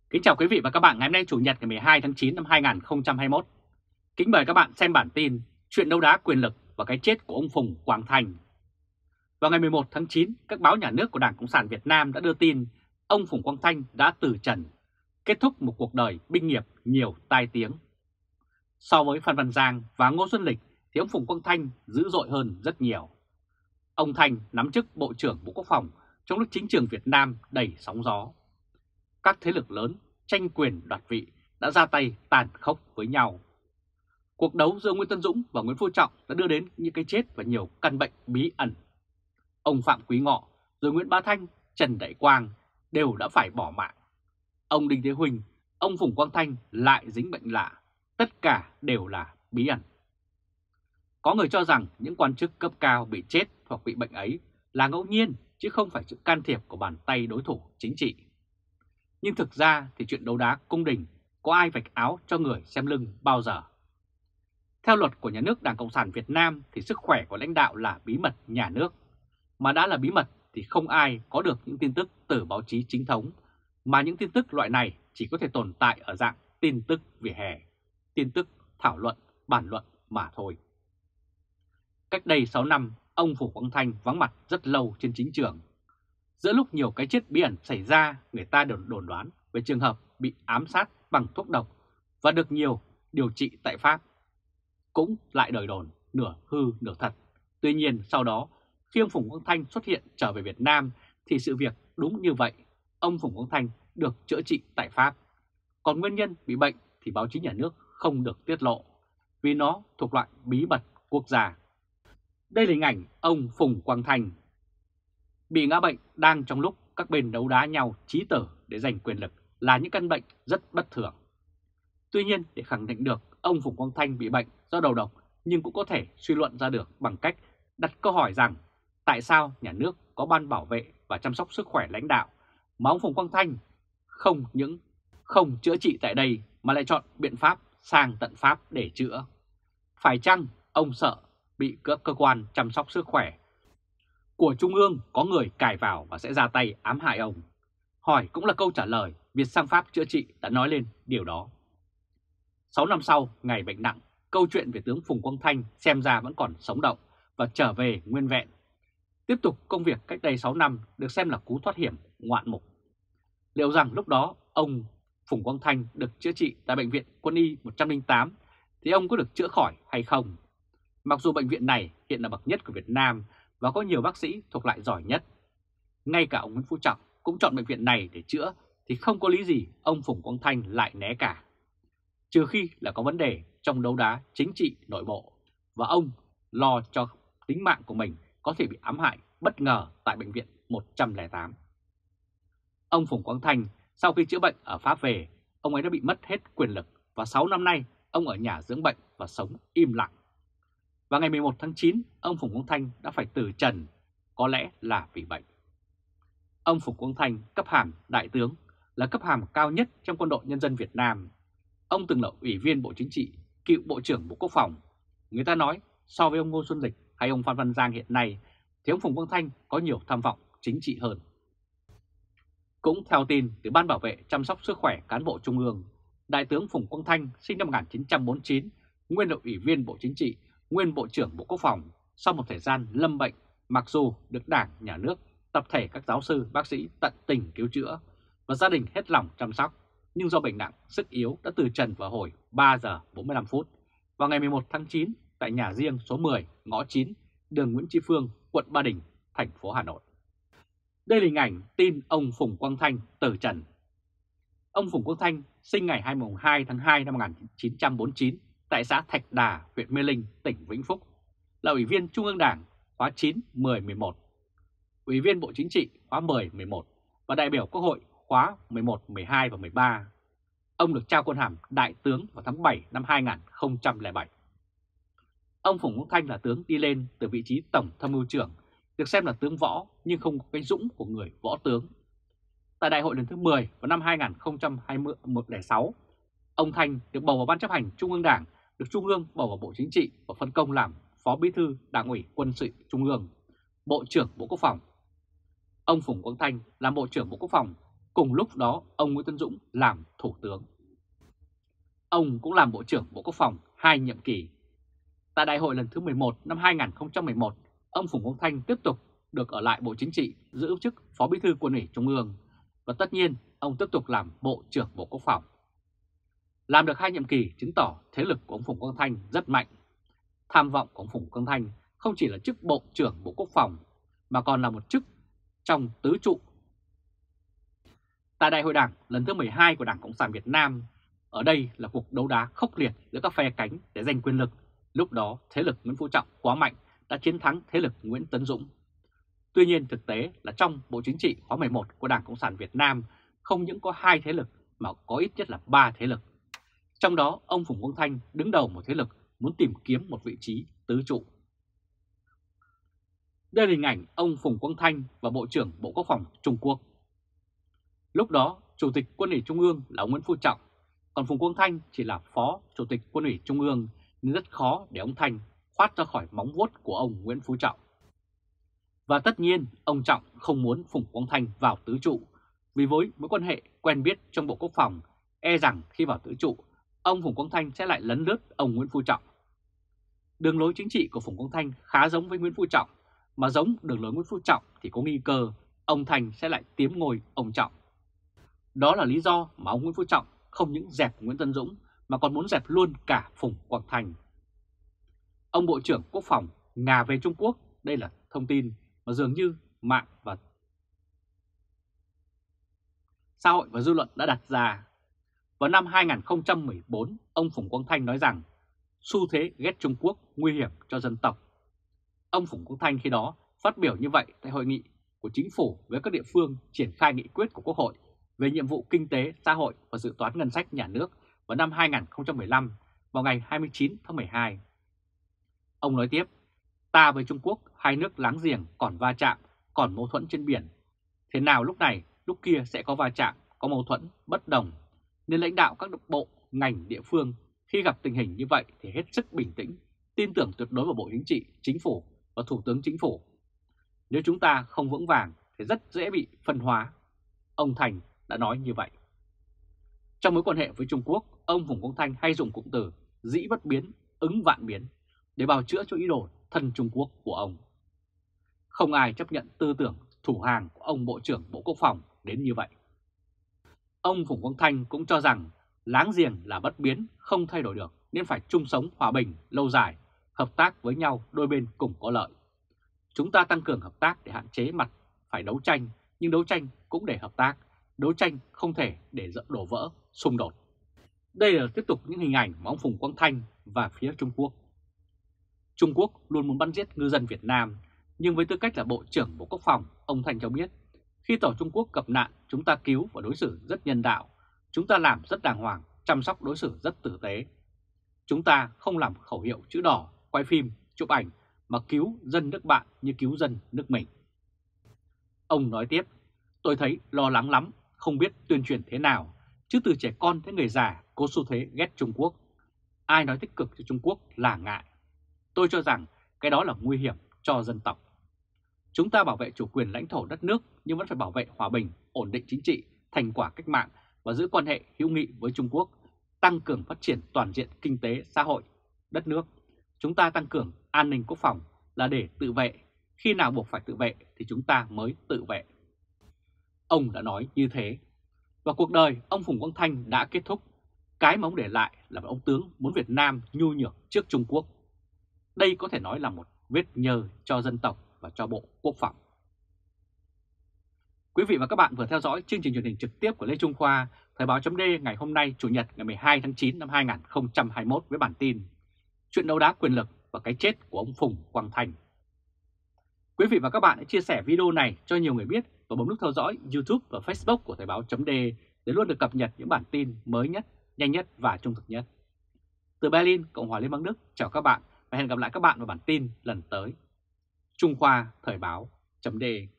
Kính chào quý vị và các bạn ngày hôm nay Chủ nhật ngày 12 tháng 9 năm 2021. Kính mời các bạn xem bản tin Chuyện đấu đá quyền lực và cái chết của ông Phùng Quang Thanh. Vào ngày 11 tháng 9, các báo nhà nước của Đảng Cộng sản Việt Nam đã đưa tin ông Phùng Quang Thanh đã từ trần, kết thúc một cuộc đời binh nghiệp nhiều tai tiếng. So với Phan Văn Giang và Ngô Xuân Lịch thì ông Phùng Quang Thanh dữ dội hơn rất nhiều. Ông Thanh nắm chức Bộ trưởng Bộ Quốc phòng trong lúc chính trường Việt Nam đầy sóng gió. Các thế lực lớn tranh quyền đoạt vị đã ra tay tàn khốc với nhau. Cuộc đấu giữa Nguyễn Tân Dũng và Nguyễn Phú Trọng đã đưa đến những cái chết và nhiều căn bệnh bí ẩn. Ông Phạm Quý Ngọ, rồi Nguyễn Bá Thanh, Trần Đại Quang đều đã phải bỏ mạng. Ông Đinh Thế Huynh, ông Phùng Quang Thanh lại dính bệnh lạ. Tất cả đều là bí ẩn. Có người cho rằng những quan chức cấp cao bị chết hoặc bị bệnh ấy là ngẫu nhiên chứ không phải sự can thiệp của bàn tay đối thủ chính trị. Nhưng thực ra thì chuyện đấu đá cung đình có ai vạch áo cho người xem lưng bao giờ. Theo luật của nhà nước Đảng Cộng sản Việt Nam thì sức khỏe của lãnh đạo là bí mật nhà nước. Mà đã là bí mật thì không ai có được những tin tức từ báo chí chính thống, mà những tin tức loại này chỉ có thể tồn tại ở dạng tin tức vỉa hè, tin tức thảo luận, bàn luận mà thôi. Cách đây 6 năm, ông Phùng Quang Thanh vắng mặt rất lâu trên chính trường. Giữa lúc nhiều cái chết bí ẩn xảy ra, người ta đồn đoán về trường hợp bị ám sát bằng thuốc độc và được nhiều điều trị tại Pháp. Cũng lại đời đồn, nửa hư nửa thật. Tuy nhiên sau đó, khi ông Phùng Quang Thanh xuất hiện trở về Việt Nam thì sự việc đúng như vậy. Ông Phùng Quang Thanh được chữa trị tại Pháp. Còn nguyên nhân bị bệnh thì báo chí nhà nước không được tiết lộ, vì nó thuộc loại bí mật quốc gia. Đây là hình ảnh ông Phùng Quang Thanh bị ngã bệnh đang trong lúc các bên đấu đá nhau chí tử để giành quyền lực là những căn bệnh rất bất thường. Tuy nhiên, để khẳng định được ông Phùng Quang Thanh bị bệnh do đầu độc, nhưng cũng có thể suy luận ra được bằng cách đặt câu hỏi rằng tại sao nhà nước có ban bảo vệ và chăm sóc sức khỏe lãnh đạo mà ông Phùng Quang Thanh không chữa trị tại đây mà lại chọn biện pháp sang tận Pháp để chữa. Phải chăng ông sợ bị các cơ quan chăm sóc sức khỏe của Trung ương có người cài vào và sẽ ra tay ám hại ông? Hỏi cũng là câu trả lời, việc sang Pháp chữa trị đã nói lên điều đó. 6 năm sau, ngày bệnh nặng, câu chuyện về tướng Phùng Quang Thanh xem ra vẫn còn sống động và trở về nguyên vẹn. Tiếp tục công việc cách đây 6 năm được xem là cú thoát hiểm ngoạn mục. Liệu rằng lúc đó ông Phùng Quang Thanh được chữa trị tại Bệnh viện Quân y 108 thì ông có được chữa khỏi hay không? Mặc dù bệnh viện này hiện là bậc nhất của Việt Nam và có nhiều bác sĩ thuộc loại giỏi nhất, ngay cả ông Nguyễn Phú Trọng cũng chọn bệnh viện này để chữa thì không có lý gì ông Phùng Quang Thanh lại né cả. Trừ khi là có vấn đề trong đấu đá chính trị nội bộ và ông lo cho tính mạng của mình có thể bị ám hại bất ngờ tại Bệnh viện 108. Ông Phùng Quang Thanh sau khi chữa bệnh ở Pháp về, ông ấy đã bị mất hết quyền lực và 6 năm nay ông ở nhà dưỡng bệnh và sống im lặng. Và ngày 11 tháng 9, ông Phùng Quang Thanh đã phải từ trần, có lẽ là vì bệnh. Ông Phùng Quang Thanh cấp hàm đại tướng, là cấp hàm cao nhất trong Quân đội Nhân dân Việt Nam. Ông từng là Ủy viên Bộ Chính trị, cựu Bộ trưởng Bộ Quốc phòng. Người ta nói so với ông Ngô Xuân Lịch hay ông Phan Văn Giang hiện nay thì ông Phùng Quang Thanh có nhiều tham vọng chính trị hơn. Cũng theo tin từ Ban Bảo vệ chăm sóc sức khỏe cán bộ Trung ương, Đại tướng Phùng Quang Thanh sinh năm 1949, nguyên là Ủy viên Bộ Chính trị, nguyên Bộ trưởng Bộ Quốc phòng. Sau một thời gian lâm bệnh, mặc dù được Đảng, Nhà nước, tập thể các giáo sư, bác sĩ tận tình cứu chữa và gia đình hết lòng chăm sóc, nhưng do bệnh nặng, sức yếu đã từ trần vào hồi 3 giờ 45 phút vào ngày 11 tháng 9 tại nhà riêng số 10, ngõ 9, đường Nguyễn Tri Phương, quận Ba Đình, thành phố Hà Nội. Đây là hình ảnh tin ông Phùng Quang Thanh từ trần. Ông Phùng Quang Thanh sinh ngày 22 tháng 2 năm 1949 tại xã Thạch Đà, huyện Mê Linh, tỉnh Vĩnh Phúc, là Ủy viên Trung ương Đảng khóa 9, 10, 11, Ủy viên Bộ Chính trị khóa 10, 11 và đại biểu Quốc hội khóa 11, 12 và 13. Ông được trao quân hàm Đại tướng vào tháng 7 năm 2007. Ông Phùng Quang Thanh là tướng đi lên từ vị trí Tổng Tham mưu trưởng, được xem là tướng võ nhưng không có cái dũng của người võ tướng. Tại Đại hội lần thứ 10 vào năm 2006, ông Thanh được bầu vào Ban chấp hành Trung ương Đảng, được Trung ương bầu vào Bộ Chính trị và phân công làm Phó Bí thư Đảng ủy Quân sự Trung ương, Bộ trưởng Bộ Quốc phòng. Ông Phùng Quang Thanh làm Bộ trưởng Bộ Quốc phòng Cùng lúc đó, ông Nguyễn Tấn Dũng làm Thủ tướng. Ông cũng làm Bộ trưởng Bộ Quốc phòng 2 nhiệm kỳ. Tại Đại hội lần thứ 11 năm 2011, ông Phùng Quang Thanh tiếp tục được ở lại Bộ Chính trị giữ chức Phó Bí thư Quân ủy Trung ương và tất nhiên ông tiếp tục làm Bộ trưởng Bộ Quốc phòng. Làm được 2 nhiệm kỳ chứng tỏ thế lực của ông Phùng Quang Thanh rất mạnh. Tham vọng của ông Phùng Quang Thanh không chỉ là chức Bộ trưởng Bộ Quốc phòng mà còn là một chức trong tứ trụ. Tại Đại hội Đảng lần thứ 12 của Đảng Cộng sản Việt Nam, ở đây là cuộc đấu đá khốc liệt giữa các phe cánh để giành quyền lực. Lúc đó thế lực Nguyễn Phú Trọng quá mạnh đã chiến thắng thế lực Nguyễn Tấn Dũng. Tuy nhiên thực tế là trong Bộ Chính trị khóa 11 của Đảng Cộng sản Việt Nam không những có 2 thế lực mà có ít nhất là 3 thế lực. Trong đó ông Phùng Quang Thanh đứng đầu một thế lực muốn tìm kiếm một vị trí tứ trụ. Đây là hình ảnh ông Phùng Quang Thanh và Bộ trưởng Bộ Quốc phòng Trung Quốc. Lúc đó Chủ tịch Quân ủy Trung ương là ông Nguyễn Phú Trọng, còn Phùng Quang Thanh chỉ là Phó Chủ tịch Quân ủy Trung ương nên rất khó để ông Thanh thoát ra khỏi móng vuốt của ông Nguyễn Phú Trọng. Và tất nhiên ông Trọng không muốn Phùng Quang Thanh vào tứ trụ, vì với mối quan hệ quen biết trong Bộ Quốc phòng, e rằng khi vào tứ trụ, ông Phùng Quang Thanh sẽ lại lấn lướt ông Nguyễn Phú Trọng. Đường lối chính trị của Phùng Quang Thanh khá giống với Nguyễn Phú Trọng, mà giống đường lối Nguyễn Phú Trọng thì có nghi cơ ông Thanh sẽ lại tiếm ngôi ông Trọng. Đó là lý do mà ông Nguyễn Phú Trọng không những dẹp Nguyễn Tấn Dũng mà còn muốn dẹp luôn cả Phùng Quang Thanh. Ông Bộ trưởng Quốc phòng ngà về Trung Quốc, đây là thông tin mà dường như mạng và xã hội và dư luận đã đặt ra. Vào năm 2014, ông Phùng Quang Thanh nói rằng xu thế ghét Trung Quốc nguy hiểm cho dân tộc. Ông Phùng Quang Thanh khi đó phát biểu như vậy tại hội nghị của chính phủ với các địa phương triển khai nghị quyết của Quốc hội về nhiệm vụ kinh tế, xã hội và dự toán ngân sách nhà nước vào năm 2015 vào ngày 29 tháng 12. Ông nói tiếp, ta với Trung Quốc, hai nước láng giềng còn va chạm, còn mâu thuẫn trên biển. Thế nào lúc này, lúc kia sẽ có va chạm, có mâu thuẫn, bất đồng. Nên lãnh đạo các bộ, ngành, địa phương khi gặp tình hình như vậy thì hết sức bình tĩnh, tin tưởng tuyệt đối vào Bộ Chính trị, Chính phủ và Thủ tướng Chính phủ. Nếu chúng ta không vững vàng thì rất dễ bị phân hóa. Ông Thành đã nói như vậy. Trong mối quan hệ với Trung Quốc, ông Phùng Quang Thanh hay dùng cụm từ dĩ bất biến, ứng vạn biến để bào chữa cho ý đồ thân Trung Quốc của ông. Không ai chấp nhận tư tưởng thủ hàng của ông Bộ trưởng Bộ Quốc phòng đến như vậy. Ông Phùng Quang Thanh cũng cho rằng láng giềng là bất biến, không thay đổi được nên phải chung sống hòa bình, lâu dài, hợp tác với nhau đôi bên cùng có lợi. Chúng ta tăng cường hợp tác để hạn chế mặt phải đấu tranh, nhưng đấu tranh cũng để hợp tác, đấu tranh không thể để đổ vỡ, xung đột. Đây là tiếp tục những hình ảnh mà ông Phùng Quang Thanh và phía Trung Quốc. Trung Quốc luôn muốn bắn giết ngư dân Việt Nam, nhưng với tư cách là Bộ trưởng Bộ Quốc phòng, ông Thanh cho biết, khi tàu Trung Quốc gặp nạn, chúng ta cứu và đối xử rất nhân đạo, chúng ta làm rất đàng hoàng, chăm sóc đối xử rất tử tế. Chúng ta không làm khẩu hiệu chữ đỏ, quay phim, chụp ảnh mà cứu dân nước bạn như cứu dân nước mình. Ông nói tiếp, tôi thấy lo lắng lắm, không biết tuyên truyền thế nào, chứ từ trẻ con tới người già có xu thế ghét Trung Quốc. Ai nói tích cực cho Trung Quốc là ngại. Tôi cho rằng cái đó là nguy hiểm cho dân tộc. Chúng ta bảo vệ chủ quyền lãnh thổ đất nước nhưng vẫn phải bảo vệ hòa bình, ổn định chính trị, thành quả cách mạng và giữ quan hệ hữu nghị với Trung Quốc, tăng cường phát triển toàn diện kinh tế, xã hội, đất nước. Chúng ta tăng cường an ninh quốc phòng là để tự vệ, khi nào buộc phải tự vệ thì chúng ta mới tự vệ. Ông đã nói như thế. Và cuộc đời ông Phùng Quang Thanh đã kết thúc. Cái mà ông để lại là một ông tướng muốn Việt Nam nhu nhược trước Trung Quốc. Đây có thể nói là một vết nhơ cho dân tộc và cho Bộ Quốc phòng. Quý vị và các bạn vừa theo dõi chương trình truyền hình trực tiếp của Lê Trung Khoa, Thời báo .d ngày hôm nay Chủ nhật ngày 12 tháng 9 năm 2021 với bản tin chuyện đấu đá quyền lực và cái chết của ông Phùng Quang Thanh. Quý vị và các bạn hãy chia sẻ video này cho nhiều người biết và bấm nút theo dõi YouTube và Facebook của Thời báo .d để luôn được cập nhật những bản tin mới nhất, nhanh nhất và trung thực nhất. Từ Berlin, Cộng hòa Liên bang Đức, chào các bạn và hẹn gặp lại các bạn vào bản tin lần tới. Trung Khoa Thời báo .d